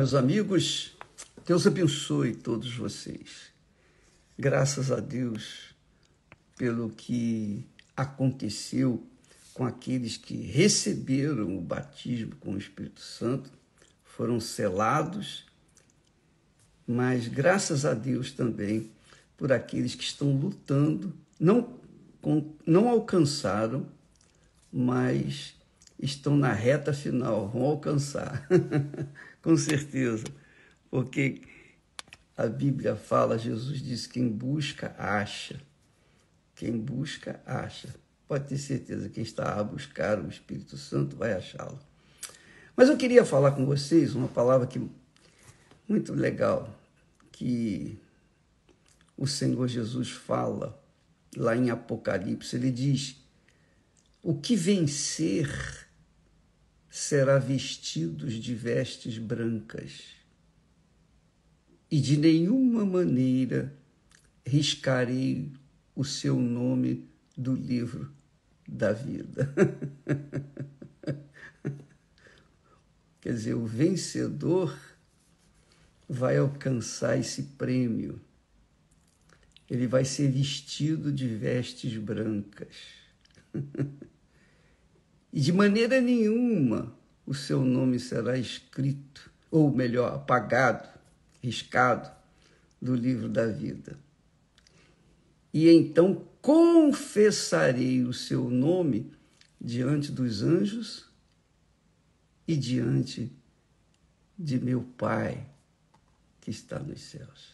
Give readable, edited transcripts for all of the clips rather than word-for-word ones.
meus amigos, Deus abençoe todos vocês. Graças a Deus pelo que aconteceu com aqueles que receberam o batismo com o Espírito Santo, foram selados, mas graças a Deus também por aqueles que estão lutando, não alcançaram, mas estão na reta final, vão alcançar, com certeza, porque a Bíblia fala, Jesus disse, quem busca, acha. Quem busca, acha. Pode ter certeza, quem está a buscar o Espírito Santo vai achá-lo. Mas eu queria falar com vocês uma palavra muito legal, que o Senhor Jesus fala lá em Apocalipse. Ele diz, o que vencer será vestido de vestes brancas, e de nenhuma maneira riscarei o seu nome do livro da vida. Quer dizer, o vencedor vai alcançar esse prêmio. Ele vai ser vestido de vestes brancas. E de maneira nenhuma o seu nome será escrito, ou melhor, apagado, riscado do livro da vida. E então confessarei o seu nome diante dos anjos e diante de meu Pai que está nos céus.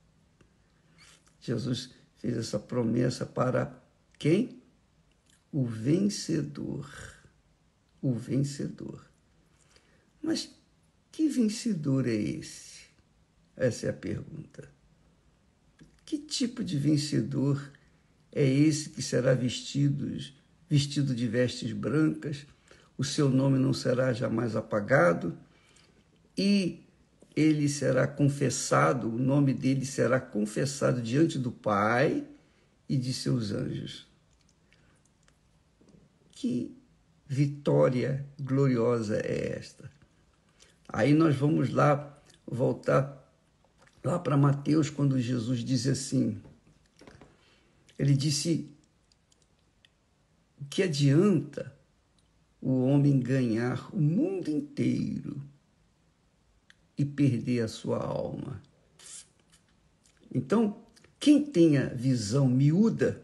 Jesus fez essa promessa para quem? O vencedor. O vencedor. Mas que vencedor é esse? Essa é a pergunta. Que tipo de vencedor é esse que será vestido de vestes brancas, o seu nome não será jamais apagado e ele será confessado, o nome dele será confessado diante do Pai e de seus anjos? Que vitória gloriosa é esta? Aí nós vamos lá, voltar lá para Mateus, quando Jesus diz assim, ele disse, o que adianta o homem ganhar o mundo inteiro e perder a sua alma? Então, quem tenha visão miúda,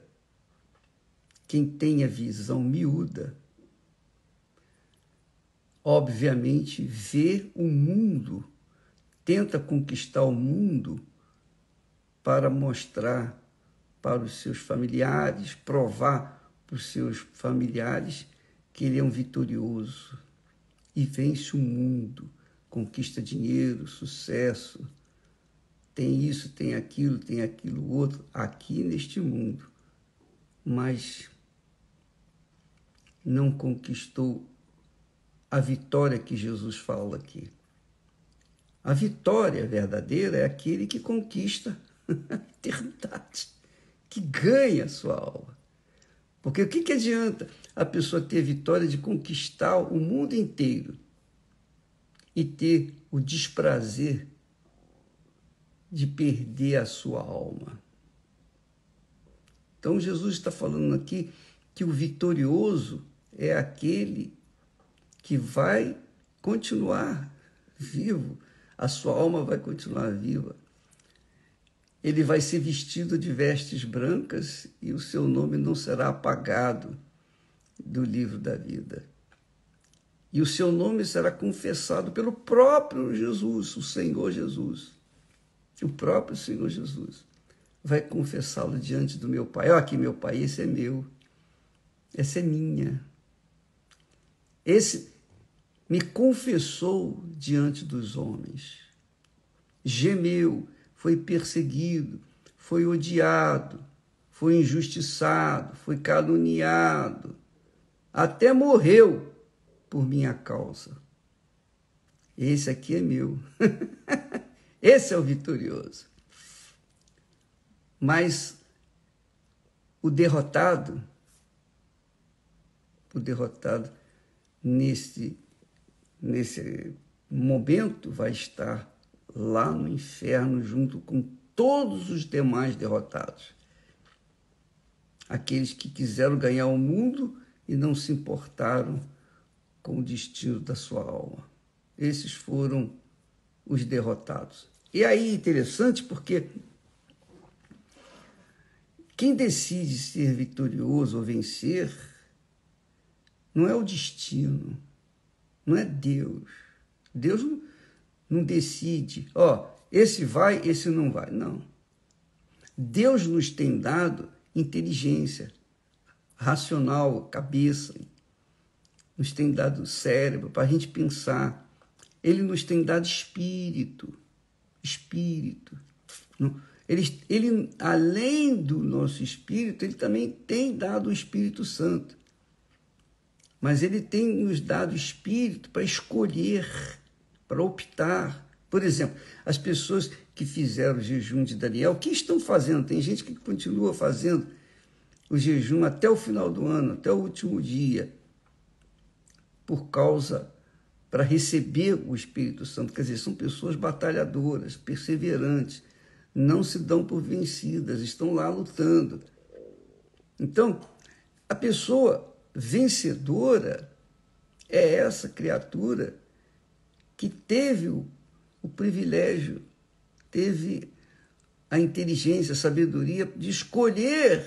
obviamente vê o mundo, tenta conquistar o mundo para mostrar para os seus familiares, provar para os seus familiares que ele é um vitorioso e vence o mundo, conquista dinheiro, sucesso, tem isso, tem aquilo outro, aqui neste mundo, mas não conquistou a vitória que Jesus fala aqui. A vitória verdadeira é aquele que conquista a eternidade, que ganha a sua alma. Porque o que adianta a pessoa ter vitória de conquistar o mundo inteiro e ter o desprazer de perder a sua alma? Então Jesus está falando aqui que o vitorioso é aquele que vai continuar vivo, a sua alma vai continuar viva. Ele vai ser vestido de vestes brancas e o seu nome não será apagado do livro da vida. E o seu nome será confessado pelo próprio Jesus, o Senhor Jesus. O próprio Senhor Jesus vai confessá-lo diante do meu Pai. Olha aqui, meu Pai, esse é meu. Essa é minha. Esse me confessou diante dos homens. Gemeu, foi perseguido, foi odiado, foi injustiçado, foi caluniado, até morreu por minha causa. Esse aqui é meu. Esse é o vitorioso. Mas o derrotado nesse momento vai estar lá no inferno junto com todos os demais derrotados. Aqueles que quiseram ganhar o mundo e não se importaram com o destino da sua alma. Esses foram os derrotados. E aí é interessante porque quem decide ser vitorioso ou vencer não é o destino, não é Deus. Deus não decide, esse vai, esse não vai. Não. Deus nos tem dado inteligência racional, cabeça, nos tem dado cérebro para a gente pensar. Ele nos tem dado espírito. Ele, além do nosso espírito, ele também tem dado o Espírito Santo. Mas ele tem nos dado espírito para escolher, para optar. Por exemplo, as pessoas que fizeram o jejum de Daniel, o que estão fazendo? Tem gente que continua fazendo o jejum até o final do ano, até o último dia, para receber o Espírito Santo. Quer dizer, são pessoas batalhadoras, perseverantes, não se dão por vencidas, estão lá lutando. Então, a pessoa vencedora é essa criatura que teve o privilégio, teve a inteligência, a sabedoria de escolher,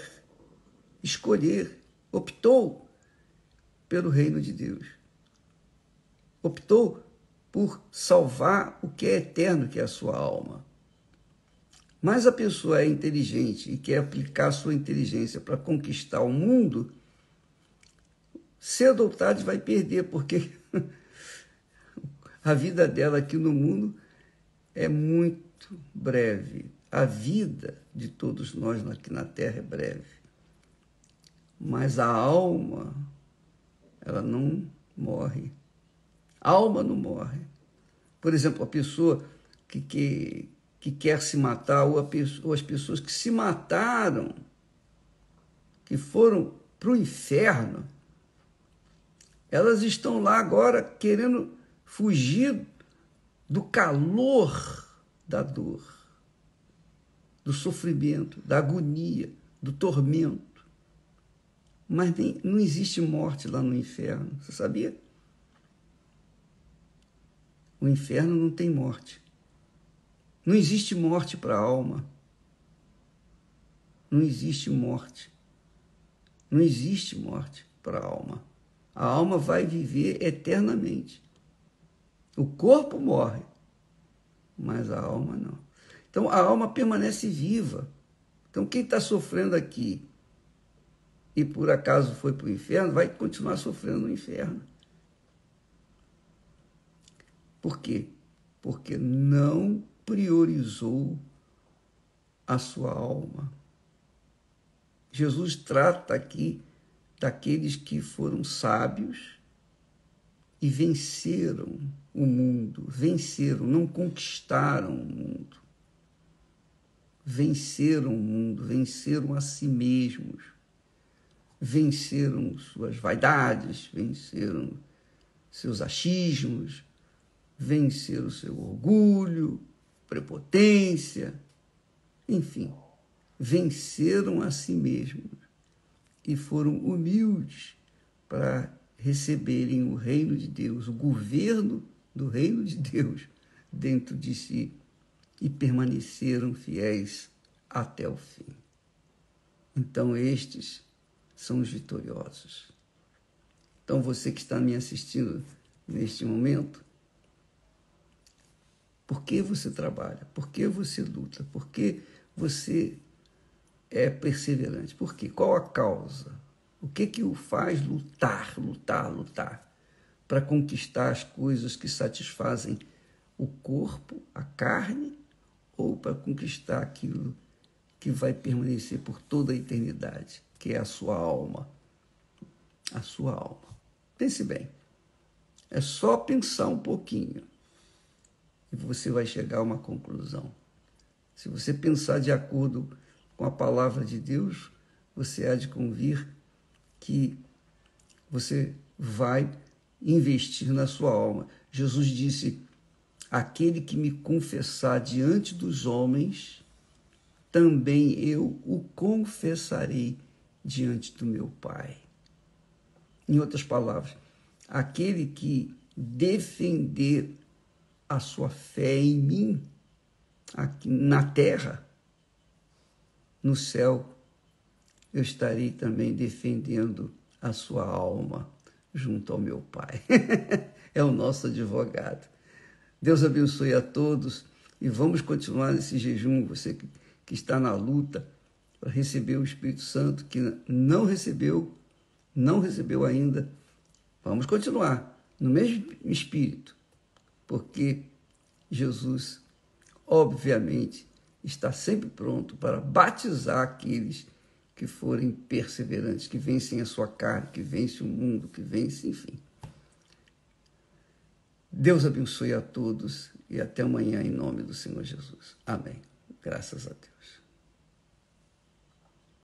optou pelo reino de Deus. Optou por salvar o que é eterno, que é a sua alma. Mas a pessoa é inteligente e quer aplicar a sua inteligência para conquistar o mundo, cedo ou tarde vai perder, porque a vida dela aqui no mundo é muito breve. A vida de todos nós aqui na Terra é breve. Mas a alma, ela não morre. A alma não morre. Por exemplo, a pessoa que quer se matar, ou as pessoas que se mataram, que foram para o inferno, elas estão lá agora querendo fugir do calor da dor, do sofrimento, da agonia, do tormento. Mas não existe morte lá no inferno, você sabia? O inferno não tem morte. Não existe morte para a alma. Não existe morte. Não existe morte para a alma. A alma vai viver eternamente. O corpo morre, mas a alma não. Então, a alma permanece viva. Então, quem está sofrendo aqui e por acaso foi para o inferno, vai continuar sofrendo no inferno. Por quê? Porque não priorizou a sua alma. Jesus trata aqui daqueles que foram sábios e venceram o mundo, não conquistaram o mundo. Venceram o mundo, venceram a si mesmos, venceram suas vaidades, venceram seus achismos, venceram seu orgulho, prepotência, enfim, venceram a si mesmos e foram humildes para receberem o reino de Deus, o governo do reino de Deus dentro de si e permaneceram fiéis até o fim. Então, estes são os vitoriosos. Então, você que está me assistindo neste momento, por que você trabalha? Por que você luta? Por que você é perseverante? Por quê? Qual a causa? O que o faz lutar para conquistar as coisas que satisfazem o corpo, a carne, ou para conquistar aquilo que vai permanecer por toda a eternidade, que é a sua alma? A sua alma. Pense bem. É só pensar um pouquinho e você vai chegar a uma conclusão. Se você pensar de acordo com a palavra de Deus, você há de convir que você vai investir na sua alma. Jesus disse aquele que me confessar diante dos homens, também eu o confessarei diante do meu Pai. Em outras palavras, aquele que defender a sua fé em mim, aqui na terra, no céu, eu estarei também defendendo a sua alma junto ao meu Pai. É o nosso advogado. Deus abençoe a todos e vamos continuar nesse jejum. Você que está na luta para receber o Espírito Santo, que não recebeu ainda, vamos continuar no mesmo espírito, porque Jesus, obviamente, está sempre pronto para batizar aqueles que forem perseverantes, que vencem a sua carne, que vencem o mundo, que vencem, enfim. Deus abençoe a todos e até amanhã em nome do Senhor Jesus. Amém. Graças a Deus.